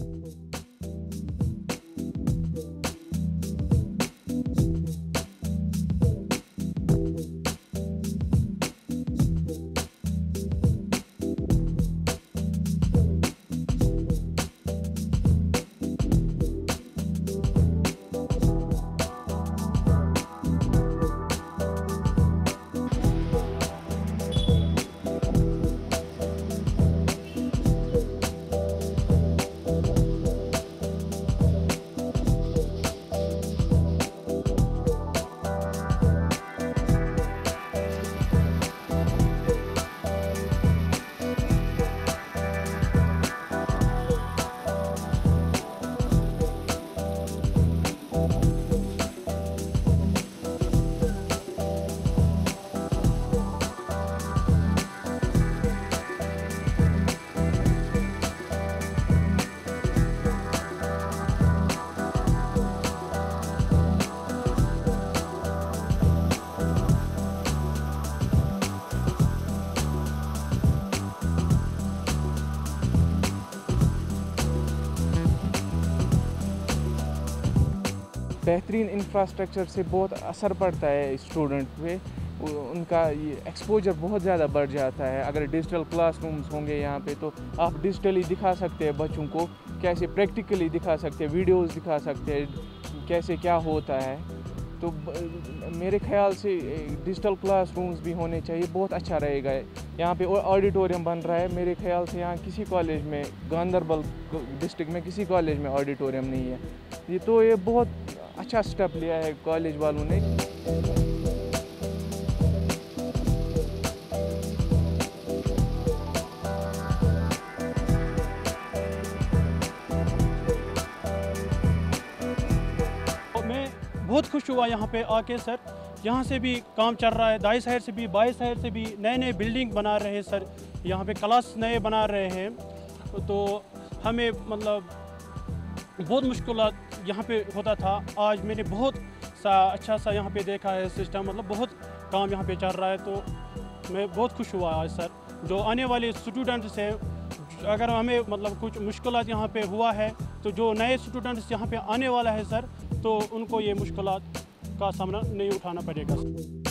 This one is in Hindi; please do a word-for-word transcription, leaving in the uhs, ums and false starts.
बेहतरीन इंफ्रास्ट्रक्चर से बहुत असर पड़ता है स्टूडेंट पे, उनका ये एक्सपोजर बहुत ज़्यादा बढ़ जाता है। अगर डिजिटल क्लासरूम्स होंगे यहाँ पे तो आप डिजिटली दिखा सकते हैं बच्चों को, कैसे प्रैक्टिकली दिखा सकते हैं, वीडियोस दिखा सकते हैं कैसे क्या होता है। तो मेरे ख्याल से डिजिटल क्लासरूम्स भी होने चाहिए, बहुत अच्छा रहेगा। यहाँ पे ऑडिटोरियम बन रहा है, मेरे ख्याल से यहाँ किसी कॉलेज में, गांधरबल डिस्ट्रिक्ट में किसी कॉलेज में ऑडिटोरियम नहीं है। ये तो ये बहुत अच्छा स्टेप लिया है कॉलेज वालों ने। मैं बहुत खुश हुआ यहाँ पे आके सर। यहाँ से भी काम चल रहा है, दाई साइड से भी बाई साइड से भी नए नए बिल्डिंग बना रहे हैं सर। यहाँ पे क्लास नए बना रहे हैं, तो हमें मतलब बहुत मुश्किलात यहाँ पे होता था। आज मैंने बहुत सा अच्छा सा यहाँ पे देखा है सिस्टम, मतलब बहुत काम यहाँ पे चल रहा है, तो मैं बहुत खुश हुआ आज सर। जो आने वाले स्टूडेंट्स हैं, अगर हमें मतलब कुछ मुश्किलात यहाँ पे हुआ है, तो जो नए स्टूडेंट्स यहाँ पे आने वाला है सर, तो उनको ये मुश्किलात का सामना नहीं उठाना पड़ेगा।